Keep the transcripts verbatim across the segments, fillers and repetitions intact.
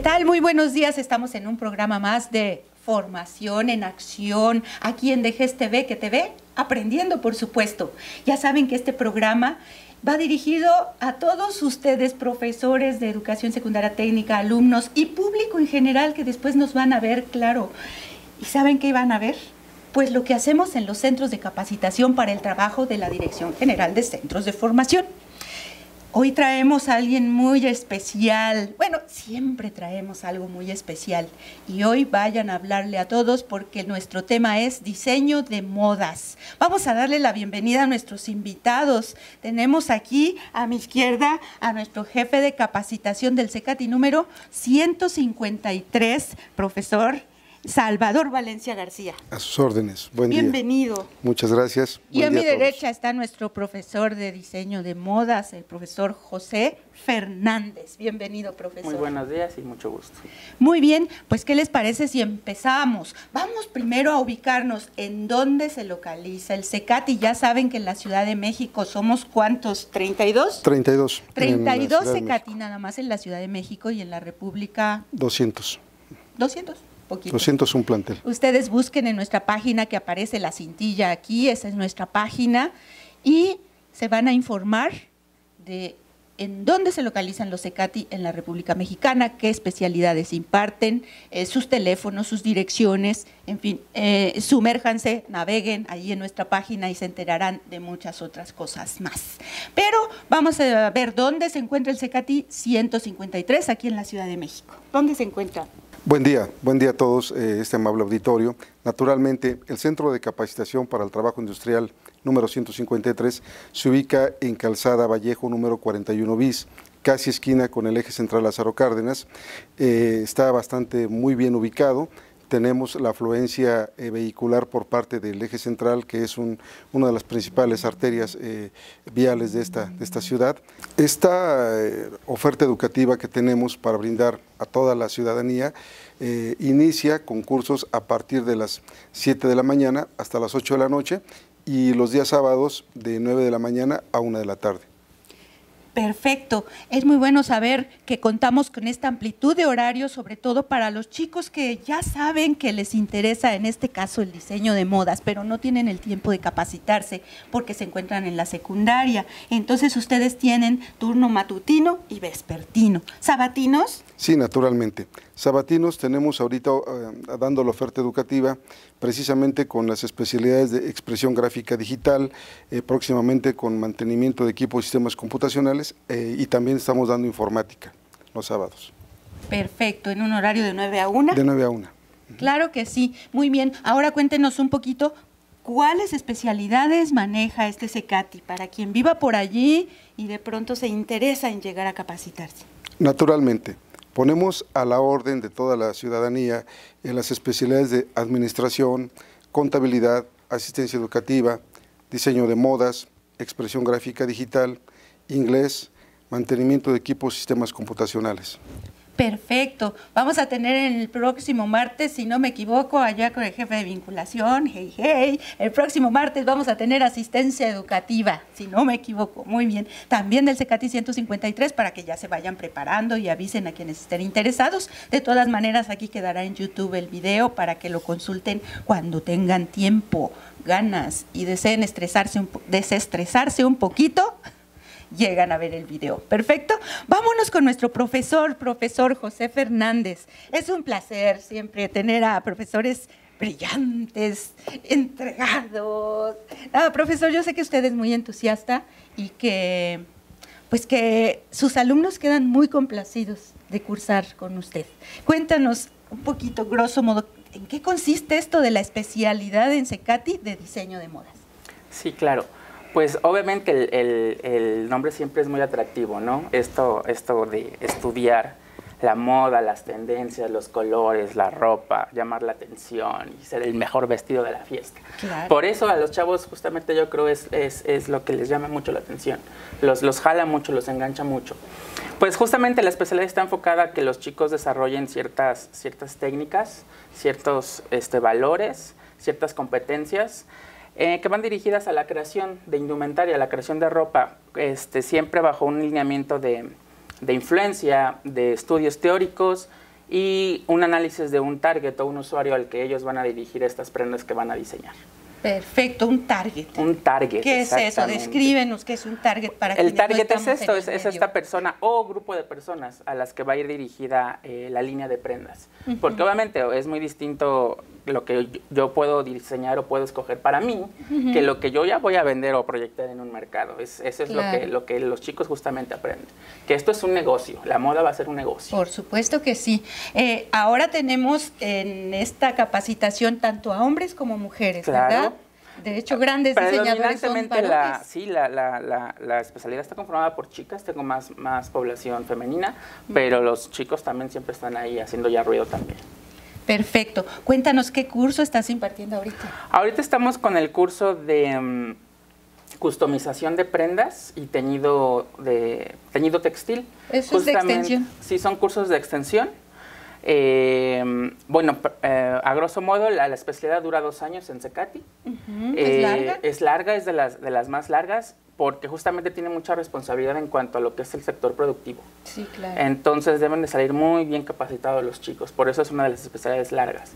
tal? Muy buenos días. Estamos en un programa más de formación en acción, aquí en Dejes T V, que te ve aprendiendo, por supuesto. Ya saben que este programa va dirigido a todos ustedes, profesores de educación secundaria técnica, alumnos y público en general que después nos van a ver, claro. ¿Y saben qué van a ver? Pues lo que hacemos en los centros de capacitación para el trabajo de la Dirección General de Centros de Formación. Hoy traemos a alguien muy especial. Bueno, siempre traemos algo muy especial. Y hoy vayan a hablarle a todos porque nuestro tema es diseño de modas. Vamos a darle la bienvenida a nuestros invitados. Tenemos aquí a mi izquierda a nuestro jefe de capacitación del CECATI número ciento cincuenta y tres, profesor Salvador Valencia García. A sus órdenes. Buen día. Bienvenido. Muchas gracias. Y a mi derecha está nuestro profesor de diseño de modas, el profesor José Fernández. Bienvenido, profesor. Muy buenos días y mucho gusto. Muy bien, pues ¿qué les parece si empezamos? Vamos primero a ubicarnos en dónde se localiza el CECATI. Ya saben que en la Ciudad de México somos ¿cuántos? ¿treinta y dos? treinta y dos. treinta y dos CECATI nada más en la Ciudad de México y en la República. doscientos. ¿doscientos? Poquito. doscientos un plantel. Ustedes busquen en nuestra página que aparece la cintilla aquí, esa es nuestra página, y se van a informar de en dónde se localizan los CECATI en la República Mexicana, qué especialidades imparten, eh, sus teléfonos, sus direcciones, en fin, eh, sumérjanse, naveguen ahí en nuestra página y se enterarán de muchas otras cosas más. Pero vamos a ver dónde se encuentra el CECATI ciento cincuenta y tres aquí en la Ciudad de México. ¿Dónde se encuentra? Buen día, buen día a todos, eh, este amable auditorio. Naturalmente, el Centro de Capacitación para el Trabajo Industrial número ciento cincuenta y tres se ubica en Calzada Vallejo número cuarenta y uno bis, casi esquina con el eje central Lázaro Cárdenas. Eh, está bastante muy bien ubicado. Tenemos la afluencia eh, vehicular por parte del eje central, que es un, una de las principales arterias eh, viales de esta, de esta ciudad. Esta eh, oferta educativa que tenemos para brindar a toda la ciudadanía eh, inicia con cursos a partir de las siete de la mañana hasta las ocho de la noche y los días sábados de nueve de la mañana a una de la tarde. Perfecto. Es muy bueno saber que contamos con esta amplitud de horarios, sobre todo para los chicos que ya saben que les interesa, en este caso, el diseño de modas, pero no tienen el tiempo de capacitarse porque se encuentran en la secundaria. Entonces, ustedes tienen turno matutino y vespertino. ¿Sabatinos? Sí, naturalmente. Sabatinos tenemos ahorita uh, dando la oferta educativa precisamente con las especialidades de expresión gráfica digital, eh, próximamente con mantenimiento de equipos y sistemas computacionales eh, y también estamos dando informática los sábados. Perfecto, en un horario de nueve a una. De nueve a una. Claro que sí, muy bien. Ahora cuéntenos un poquito cuáles especialidades maneja este CECATI para quien viva por allí y de pronto se interesa en llegar a capacitarse. Naturalmente. Ponemos a la orden de toda la ciudadanía en las especialidades de administración, contabilidad, asistencia educativa, diseño de modas, expresión gráfica digital, inglés, mantenimiento de equipos y sistemas computacionales. Perfecto. Vamos a tener el próximo martes, si no me equivoco, allá con el jefe de vinculación, hey, hey, el próximo martes vamos a tener asistencia educativa, si no me equivoco, muy bien. También del CECATI ciento cincuenta y tres para que ya se vayan preparando y avisen a quienes estén interesados. De todas maneras, aquí quedará en YouTube el video para que lo consulten cuando tengan tiempo, ganas y deseen estresarse un, desestresarse un poquito. Llegan a ver el video. Perfecto. Vámonos con nuestro profesor, profesor José Fernández. Es un placer siempre tener a profesores brillantes, entregados. Ah, profesor, yo sé que usted es muy entusiasta y que, pues que sus alumnos quedan muy complacidos de cursar con usted. Cuéntanos un poquito, grosso modo, ¿en qué consiste esto de la especialidad en CECATI de diseño de modas? Sí, claro. Pues obviamente el, el, el nombre siempre es muy atractivo, ¿no? Esto, esto de estudiar la moda, las tendencias, los colores, la ropa, llamar la atención y ser el mejor vestido de la fiesta. Claro. Por eso a los chavos justamente yo creo es, es, es lo que les llama mucho la atención, los, los jala mucho, los engancha mucho. Pues justamente la especialidad está enfocada a que los chicos desarrollen ciertas, ciertas técnicas, ciertos este, valores, ciertas competencias, Eh, que van dirigidas a la creación de indumentaria, a la creación de ropa, este, siempre bajo un lineamiento de, de influencia, de estudios teóricos y un análisis de un target o un usuario al que ellos van a dirigir estas prendas que van a diseñar. Perfecto, un target. Un target. ¿Qué es eso? Descríbenos qué es un target para El quienes target no es estamos esto, en es, el es medio. esta persona o grupo de personas a las que va a ir dirigida eh, la línea de prendas. Uh-huh. Porque obviamente es muy distinto lo que yo, yo puedo diseñar o puedo escoger para mí, uh-huh, que lo que yo ya voy a vender o proyectar en un mercado. Es, eso es claro. lo, que, lo que los chicos justamente aprenden. Que esto es un negocio, la moda va a ser un negocio. Por supuesto que sí. Eh, ahora tenemos en esta capacitación tanto a hombres como mujeres, claro. ¿verdad? De hecho, grandes diseñadores son varones. La, sí, la, la, la, la especialidad está conformada por chicas, tengo más, más población femenina, uh-huh, pero los chicos también siempre están ahí haciendo ya ruido también. Perfecto. Cuéntanos, ¿qué curso estás impartiendo ahorita? Ahorita estamos con el curso de um, customización de prendas y teñido, de, teñido textil. ¿Eso es de extensión? Sí, son cursos de extensión. Eh, bueno, eh, a grosso modo la, la especialidad dura dos años en CECATI. Uh-huh. eh, ¿Es larga? Es larga, es de las, de las más largas porque justamente tiene mucha responsabilidad en cuanto a lo que es el sector productivo. Sí, claro. Entonces deben de salir muy bien capacitados los chicos, por eso es una de las especialidades largas.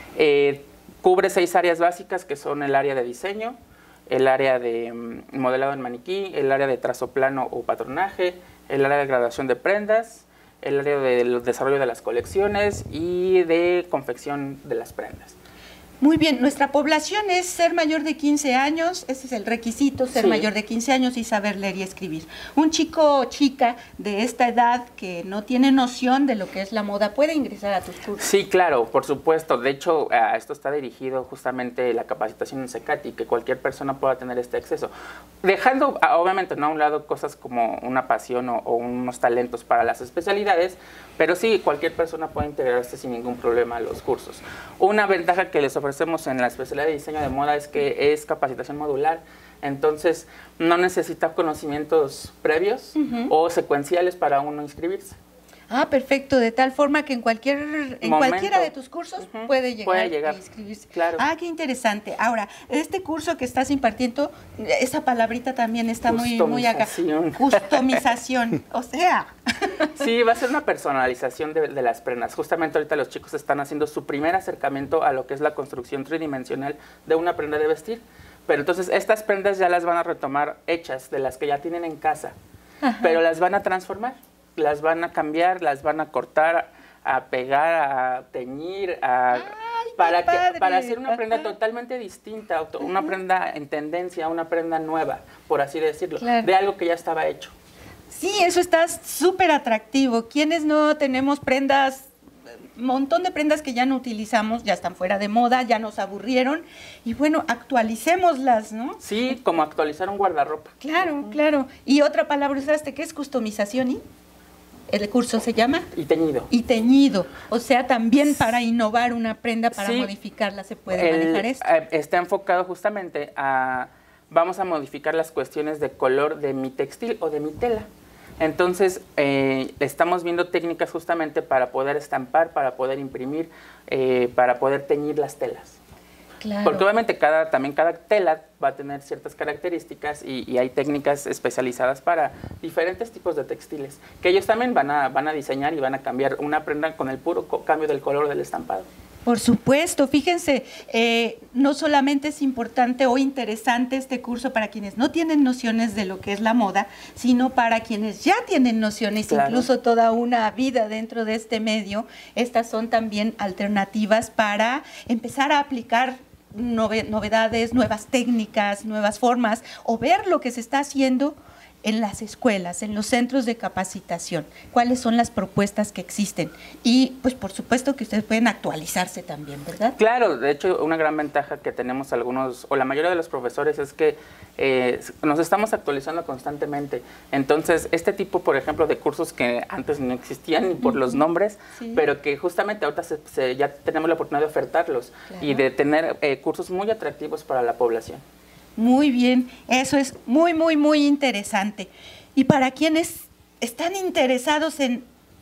Eh, cubre seis áreas básicas que son el área de diseño, el área de um, modelado en maniquí, el área de trazo plano o patronaje, el área de graduación de prendas, el área del desarrollo de las colecciones y de confección de las prendas. Muy bien, nuestra población es ser mayor de quince años, ese es el requisito, ser sí. mayor de quince años y saber leer y escribir. Un chico o chica de esta edad que no tiene noción de lo que es la moda, ¿puede ingresar a tus cursos? Sí, claro, por supuesto. De hecho, a esto está dirigido justamente la capacitación en CECATI, que cualquier persona pueda tener este acceso. Dejando, obviamente, no a un lado cosas como una pasión o, o unos talentos para las especialidades, pero sí, cualquier persona puede integrarse sin ningún problema a los cursos. Una ventaja que les ofrecemos en la especialidad de diseño de moda es que es capacitación modular, entonces no necesita conocimientos previos uh-huh. o secuenciales para uno inscribirse. Ah, perfecto, de tal forma que en cualquier en Momento. cualquiera de tus cursos uh-huh. puede llegar, puede llegar a inscribirse. Claro. Ah, qué interesante. Ahora, este curso que estás impartiendo, esa palabrita también está muy muy acá. Customización, o sea. Sí, va a ser una personalización de, de las prendas. Justamente ahorita los chicos están haciendo su primer acercamiento a lo que es la construcción tridimensional de una prenda de vestir. Pero entonces estas prendas ya las van a retomar hechas de las que ya tienen en casa, ajá. pero las van a transformar. Las van a cambiar, las van a cortar, a pegar, a teñir, a, Ay, para, que, para hacer una prenda Ajá. totalmente distinta, una uh-huh. prenda en tendencia, una prenda nueva, por así decirlo, claro. de algo que ya estaba hecho. Sí, eso está súper atractivo. ¿Quiénes no tenemos prendas? Un montón de prendas que ya no utilizamos, ya están fuera de moda, ya nos aburrieron y bueno, actualicémoslas, ¿no? Sí, como actualizar un guardarropa. Claro, uh-huh. claro. Y otra palabra usaste, ¿qué es customización? ¿Y? ¿El curso se llama? Y teñido. Y teñido. O sea, también para innovar una prenda, para sí, modificarla, ¿se puede el, manejar esto? Eh, está enfocado justamente a, vamos a modificar las cuestiones de color de mi textil o de mi tela. Entonces, eh, estamos viendo técnicas justamente para poder estampar, para poder imprimir, eh, para poder teñir las telas. Claro. Porque obviamente cada, también cada tela va a tener ciertas características y, y hay técnicas especializadas para diferentes tipos de textiles, que ellos también van a, van a diseñar y van a cambiar una prenda con el puro cambio del color del estampado. Por supuesto, fíjense, eh, no solamente es importante o interesante este curso para quienes no tienen nociones de lo que es la moda, sino para quienes ya tienen nociones, claro. incluso toda una vida dentro de este medio. Estas son también alternativas para empezar a aplicar novedades, nuevas técnicas, nuevas formas, o ver lo que se está haciendo en las escuelas, en los centros de capacitación, cuáles son las propuestas que existen. Y pues por supuesto que ustedes pueden actualizarse también, ¿verdad? Claro, de hecho una gran ventaja que tenemos algunos, o la mayoría de los profesores, es que eh, nos estamos actualizando constantemente. Entonces, este tipo, por ejemplo, de cursos que antes no existían ni por uh-huh. los nombres, sí. pero que justamente ahorita se, se, ya tenemos la oportunidad de ofertarlos claro. y de tener eh, cursos muy atractivos para la población. Muy bien, eso es muy, muy, muy interesante. Y para quienes están interesados en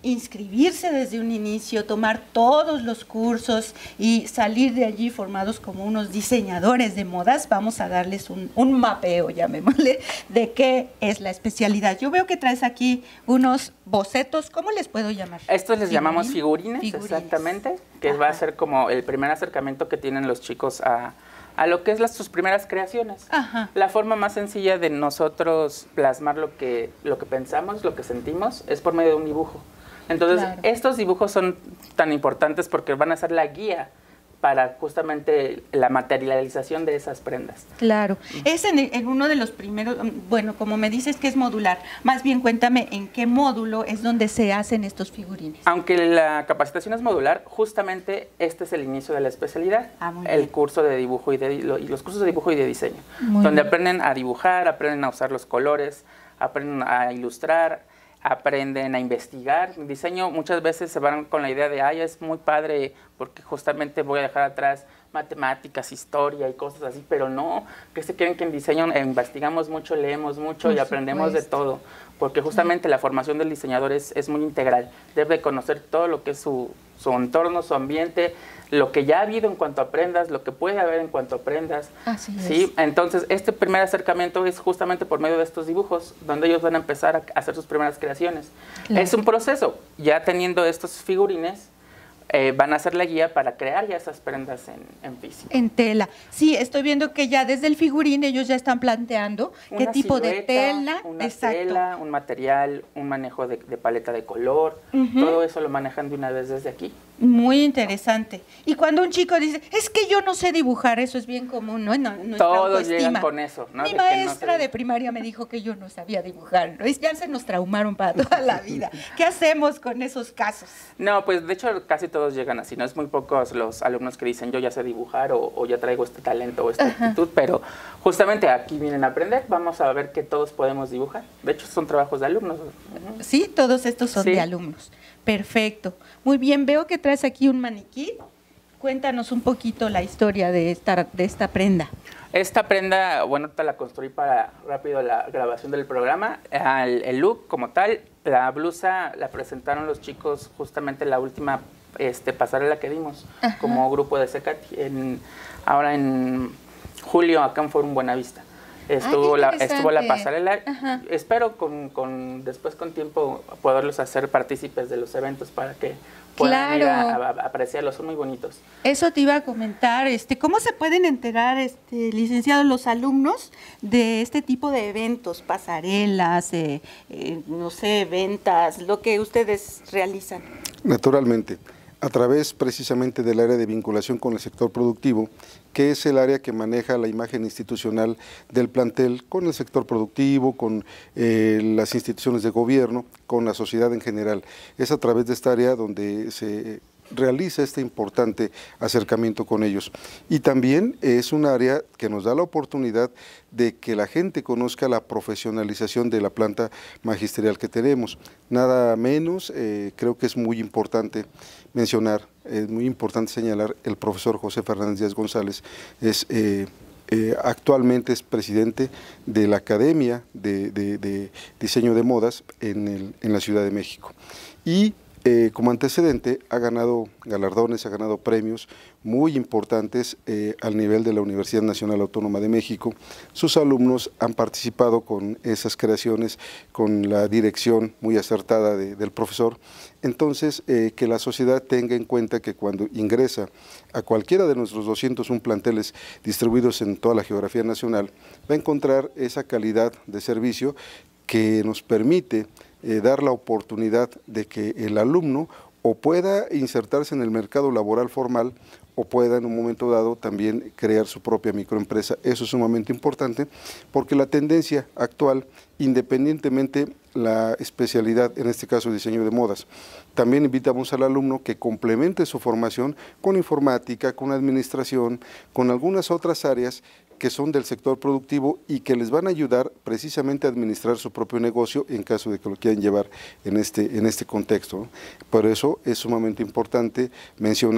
inscribirse desde un inicio, tomar todos los cursos y salir de allí formados como unos diseñadores de modas, vamos a darles un, un mapeo, llamémosle, de qué es la especialidad. Yo veo que traes aquí unos bocetos, ¿cómo les puedo llamar? Estos les ¿Figurín? llamamos figurines, figurines, exactamente, que Ajá. va a ser como el primer acercamiento que tienen los chicos a, a lo que es las, sus primeras creaciones. Ajá. La forma más sencilla de nosotros plasmar lo que, lo que pensamos, lo que sentimos, es por medio de un dibujo. Entonces, claro. estos dibujos son tan importantes porque van a ser la guía para justamente la materialización de esas prendas. Claro. Es en, en uno de los primeros, bueno, como me dices que es modular, más bien cuéntame en qué módulo es donde se hacen estos figurines. Aunque la capacitación es modular, justamente este es el inicio de la especialidad, ah, el bien. curso de dibujo y, de, y los cursos de dibujo y de diseño, muy donde bien. aprenden a dibujar, aprenden a usar los colores, aprenden a ilustrar, aprenden a investigar. En diseño muchas veces se van con la idea de, ay, es muy padre porque justamente voy a dejar atrás matemáticas, historia y cosas así, pero no, que se creen que en diseño eh, investigamos mucho, leemos mucho Por y aprendemos supuesto. de todo, porque justamente la formación del diseñador es, es muy integral, debe conocer todo lo que es su, su entorno, su ambiente, lo que ya ha habido en cuanto aprendas, lo que puede haber en cuanto aprendas. Así ¿sí? es. Entonces, este primer acercamiento es justamente por medio de estos dibujos, donde ellos van a empezar a hacer sus primeras creaciones. Claro. Es un proceso, ya teniendo estos figurines, Eh, van a ser la guía para crear ya esas prendas en, en físico. En tela. Sí, estoy viendo que ya desde el figurín ellos ya están planteando una qué tipo silueta, de tela. Una Exacto. tela, un material, un manejo de, de paleta de color, uh-huh. todo eso lo manejan de una vez desde aquí. Muy interesante. Y cuando un chico dice, es que yo no sé dibujar, eso es bien común, ¿no? no Todos llegan con eso, ¿no? Mi de maestra no de primaria me dijo que yo no sabía dibujar, ¿no? Y ya se nos traumaron para toda la vida. ¿Qué hacemos con esos casos? No, pues de hecho casi todos llegan así, ¿no? Es muy pocos los alumnos que dicen, yo ya sé dibujar o, o ya traigo este talento o esta Ajá. actitud, pero justamente aquí vienen a aprender, vamos a ver que todos podemos dibujar. De hecho, son trabajos de alumnos. Uh-huh. Sí, todos estos son sí. de alumnos. Perfecto. Muy bien, veo que traes aquí un maniquí. Cuéntanos un poquito la historia de esta, de esta prenda. Esta prenda, bueno, te la construí para rápido la grabación del programa. El, el look como tal, la blusa la presentaron los chicos justamente la última este, pasarela que dimos Ajá. como grupo de Secati. En, ahora en julio acá en Forum Buenavista. Estuvo, la, estuvo la pasarela. Ajá. Espero con, con después con tiempo poderlos hacer partícipes de los eventos para que puedan claro. ir a, a, a apreciarlos, son muy bonitos. Eso te iba a comentar, este, ¿cómo se pueden enterar, este, licenciados, los alumnos de este tipo de eventos, pasarelas, eh, eh, no sé, ventas, lo que ustedes realizan? Naturalmente, a través precisamente del área de vinculación con el sector productivo, que es el área que maneja la imagen institucional del plantel con el sector productivo, con eh, las instituciones de gobierno, con la sociedad en general. Es a través de esta área donde se realiza este importante acercamiento con ellos. Y también es un área que nos da la oportunidad de que la gente conozca la profesionalización de la planta magisterial que tenemos. Nada menos, eh, creo que es muy importante mencionar, es muy importante señalar, el profesor José Fernández Díaz González es eh, eh, actualmente es presidente de la Academia de, de, de Diseño de Modas en, el, en la Ciudad de México. Y Eh, como antecedente ha ganado galardones, ha ganado premios muy importantes eh, al nivel de la Universidad Nacional Autónoma de México. Sus alumnos han participado con esas creaciones, con la dirección muy acertada de, del profesor. Entonces, eh, que la sociedad tenga en cuenta que cuando ingresa a cualquiera de nuestros doscientos uno planteles distribuidos en toda la geografía nacional, va a encontrar esa calidad de servicio que nos permite Eh, dar la oportunidad de que el alumno o pueda insertarse en el mercado laboral formal o pueda en un momento dado también crear su propia microempresa. Eso es sumamente importante porque la tendencia actual, independientemente la especialidad, en este caso diseño de modas, también invitamos al alumno que complemente su formación con informática, con administración, con algunas otras áreas que son del sector productivo y que les van a ayudar precisamente a administrar su propio negocio en caso de que lo quieran llevar en este, en este contexto, ¿no? Por eso es sumamente importante mencionar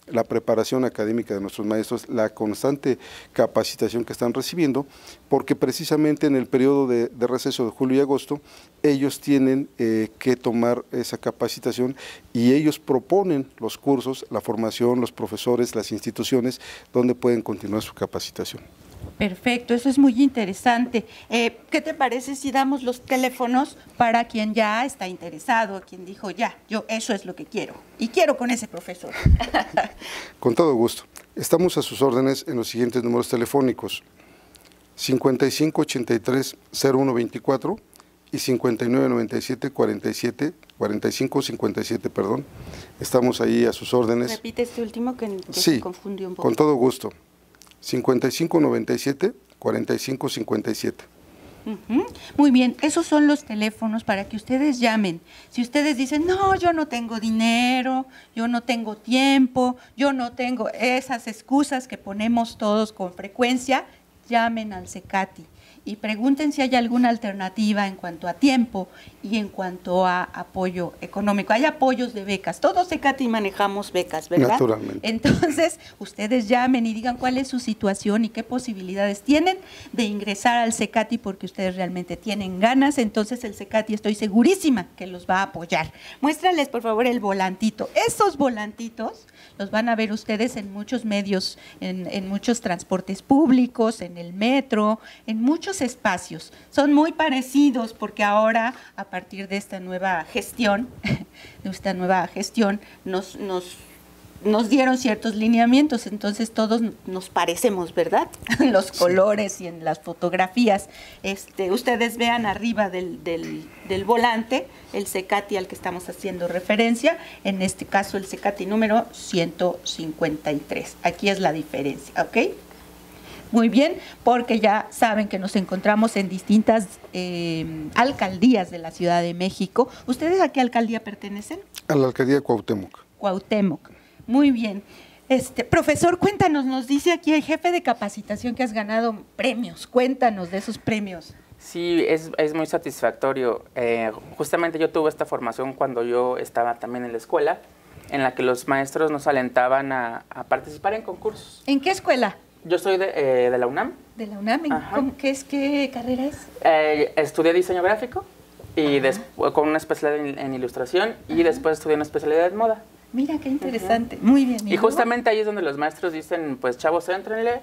la preparación académica de nuestros maestros, la constante capacitación que están recibiendo, porque precisamente en el periodo de, de receso de julio y agosto, ellos tienen eh, que tomar esa capacitación y ellos proponen los cursos, la formación, los profesores, las instituciones, donde pueden continuar su capacitación. Perfecto, eso es muy interesante. Eh, ¿Qué te parece si damos los teléfonos para quien ya está interesado, quien dijo, ya, yo eso es lo que quiero, y quiero con ese profesor? Con todo gusto. Estamos a sus órdenes en los siguientes números telefónicos, cincuenta y cinco ochenta y tres cero uno veinticuatro y cincuenta y nueve noventa y siete cuarenta y siete, cuarenta y cinco cincuenta y siete, perdón. Estamos ahí a sus órdenes. Repite este último que, que sí, se confundió un poco. Con todo gusto. cincuenta y cinco noventa y siete, cuarenta y cinco cincuenta y siete. Uh-huh. Muy bien, esos son los teléfonos para que ustedes llamen. Si ustedes dicen, no, yo no tengo dinero, yo no tengo tiempo, yo no tengo esas excusas que ponemos todos con frecuencia, llamen al CECATI y pregunten si hay alguna alternativa en cuanto a tiempo y en cuanto a apoyo económico. Hay apoyos de becas, todos CECATI manejamos becas, ¿verdad? Naturalmente. Entonces, ustedes llamen y digan cuál es su situación y qué posibilidades tienen de ingresar al CECATI porque ustedes realmente tienen ganas, entonces el CECATI estoy segurísima que los va a apoyar. Muéstrales, por favor, el volantito. Esos volantitos los van a ver ustedes en muchos medios, en, en muchos transportes públicos, en el metro, en muchos espacios. Son muy parecidos porque ahora, a partir de esta nueva gestión, de esta nueva gestión, nos, nos, nos dieron ciertos lineamientos, entonces todos nos parecemos, ¿verdad? Los colores sí. Y en las fotografías. Este, ustedes vean arriba del, del, del volante el CECATI al que estamos haciendo referencia, en este caso el CECATI número ciento cincuenta y tres. Aquí es la diferencia, ¿ok? Muy bien, porque ya saben que nos encontramos en distintas eh, alcaldías de la Ciudad de México. ¿Ustedes a qué alcaldía pertenecen? A la alcaldía de Cuauhtémoc. Cuauhtémoc, muy bien. Este, profesor, cuéntanos, nos dice aquí el jefe de capacitación que has ganado premios. Cuéntanos de esos premios. Sí, es, es muy satisfactorio. Eh, justamente yo tuve esta formación cuando yo estaba también en la escuela, en la que los maestros nos alentaban a, a participar en concursos. ¿En qué escuela? Yo soy de, eh, de la UNAM. ¿De la UNAM? ¿Cómo, qué, es, ¿Qué carrera es? Eh, estudié diseño gráfico y después, con una especialidad en, en ilustración. Ajá. Y después estudié una especialidad en moda. Mira, qué interesante. Ajá. Muy bien. Y justamente ahí es donde los maestros dicen, pues chavos, éntrenle,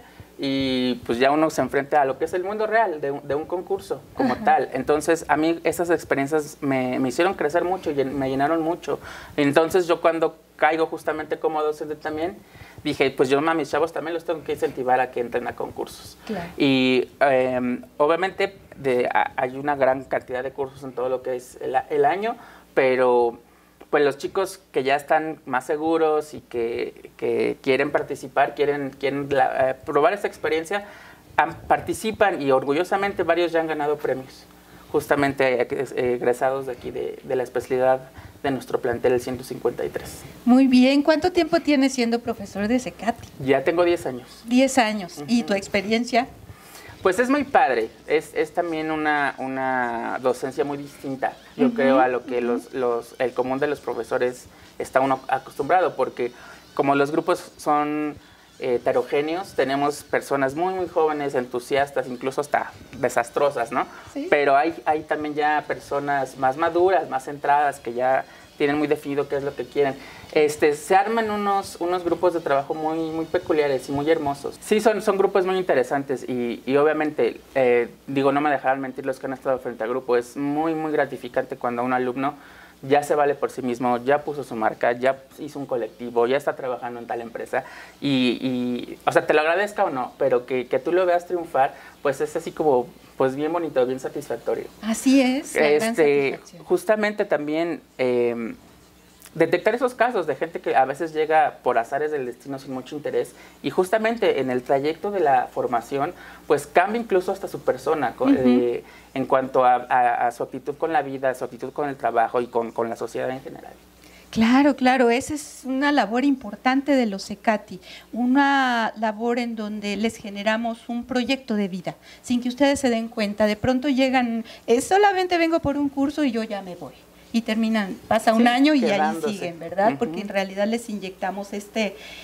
y pues ya uno se enfrenta a lo que es el mundo real de, de un concurso como Ajá. tal. Entonces a mí esas experiencias me, me hicieron crecer mucho y me llenaron mucho. Entonces yo cuando caigo justamente como docente también, dije, pues yo a mis chavos también los tengo que incentivar a que entren a concursos. Claro. Y eh, obviamente de, a, hay una gran cantidad de cursos en todo lo que es el, el año, pero pues los chicos que ya están más seguros y que, que quieren participar, quieren, quieren la, eh, probar esta experiencia, han, participan y orgullosamente varios ya han ganado premios, justamente egresados de aquí de, de la especialidad de nuestro plantel, el ciento cincuenta y tres. Muy bien. ¿Cuánto tiempo tienes siendo profesor de CECATI? Ya tengo diez años. diez años. Uh-huh. ¿Y tu experiencia? Pues es muy padre, es, es también una, una docencia muy distinta, yo uh-huh, creo, a lo que uh-huh. los, los, el común de los profesores está uno acostumbrado, porque como los grupos son eh, heterogéneos, tenemos personas muy, muy jóvenes, entusiastas, incluso hasta desastrosas, ¿no? ¿Sí? Pero hay, hay también ya personas más maduras, más centradas, que ya tienen muy definido qué es lo que quieren. Este, se arman unos, unos grupos de trabajo muy, muy peculiares y muy hermosos. Sí, son, son grupos muy interesantes y, y obviamente, eh, digo, no me dejarán mentir los que han estado frente al grupo, es muy, muy gratificante cuando un alumno ya se vale por sí mismo, ya puso su marca, ya hizo un colectivo, ya está trabajando en tal empresa y, y o sea, te lo agradezca o no, pero que, que tú lo veas triunfar, pues es así como, pues bien bonito, bien satisfactorio. Así es, la gran este, satisfacción. Justamente también eh, detectar esos casos de gente que a veces llega por azares del destino sin mucho interés y justamente en el trayecto de la formación pues cambia incluso hasta su persona uh-huh. eh, en cuanto a, a, a su actitud con la vida, a su actitud con el trabajo y con, con la sociedad en general. Claro, claro, esa es una labor importante de los CECATI, una labor en donde les generamos un proyecto de vida, sin que ustedes se den cuenta. De pronto llegan, eh, solamente vengo por un curso y yo ya me voy. Y terminan, pasa un sí, año y ahí siguen, ¿verdad? Uh-huh. Porque en realidad les inyectamos este,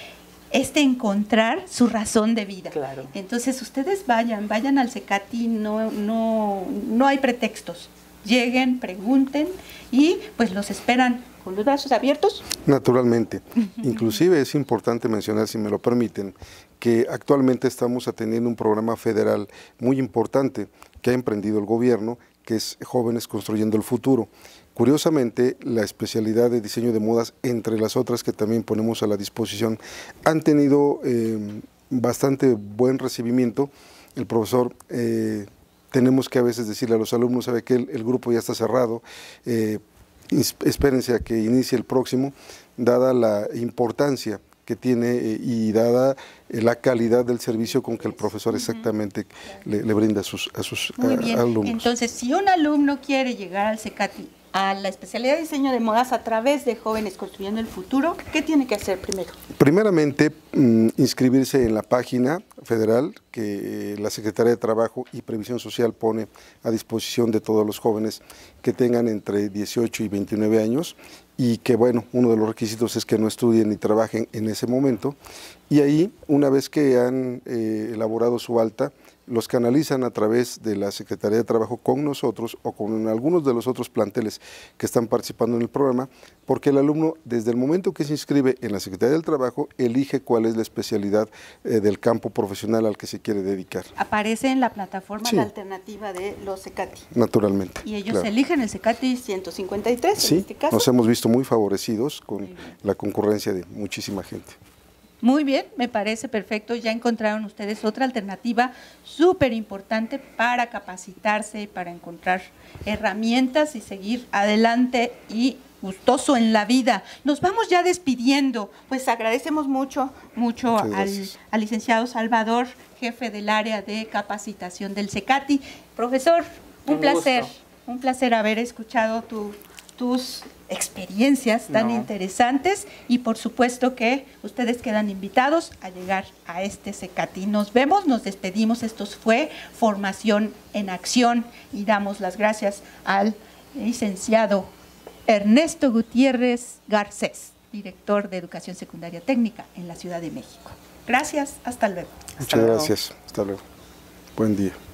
es de encontrar su razón de vida. Claro. Entonces ustedes vayan, vayan al CECATI, no, no, no hay pretextos. Lleguen, pregunten y pues los esperan con los brazos abiertos. Naturalmente. Inclusive es importante mencionar, si me lo permiten, que actualmente estamos atendiendo un programa federal muy importante que ha emprendido el gobierno, que es Jóvenes Construyendo el Futuro. Curiosamente, la especialidad de diseño de modas, entre las otras que también ponemos a la disposición, han tenido eh, bastante buen recibimiento. El profesor, eh, tenemos que a veces decirle a los alumnos, sabe que el, el grupo ya está cerrado, eh, espérense a que inicie el próximo, dada la importancia que tiene eh, y dada eh, la calidad del servicio con que el profesor exactamente uh-huh. le, le brinda a sus, a sus Muy bien. A, alumnos. Entonces, si un alumno quiere llegar al CECATI, a la especialidad de diseño de modas a través de Jóvenes Construyendo el Futuro, ¿qué tiene que hacer primero? Primeramente, mmm, inscribirse en la página federal que eh, la Secretaría de Trabajo y Previsión Social pone a disposición de todos los jóvenes que tengan entre dieciocho y veintinueve años y que, bueno, uno de los requisitos es que no estudien ni trabajen en ese momento. Y ahí, una vez que han eh, elaborado su alta, los canalizan a través de la Secretaría de Trabajo con nosotros o con algunos de los otros planteles que están participando en el programa, porque el alumno, desde el momento que se inscribe en la Secretaría del Trabajo, elige cuál es la especialidad eh, del campo profesional al que se quiere dedicar. Aparece en la plataforma sí. la alternativa de los CECATI. Naturalmente. Y ellos claro. eligen el CECATI ciento cincuenta y tres, sí, en este caso. Nos hemos visto muy favorecidos con la concurrencia de muchísima gente. Muy bien, me parece perfecto. Ya encontraron ustedes otra alternativa súper importante para capacitarse, para encontrar herramientas y seguir adelante y gustoso en la vida. Nos vamos ya despidiendo. Pues agradecemos mucho, mucho al, al licenciado Salvador, jefe del área de capacitación del CECATI. Profesor, un, un placer, gusto. un placer haber escuchado tu... tus experiencias tan no. interesantes y por supuesto que ustedes quedan invitados a llegar a este CECATI. Nos vemos, nos despedimos. Esto fue Formación en Acción y damos las gracias al licenciado Ernesto Gutiérrez Garcés, director de Educación Secundaria Técnica en la Ciudad de México. Gracias, hasta luego. Muchas gracias, hasta luego. Buen día.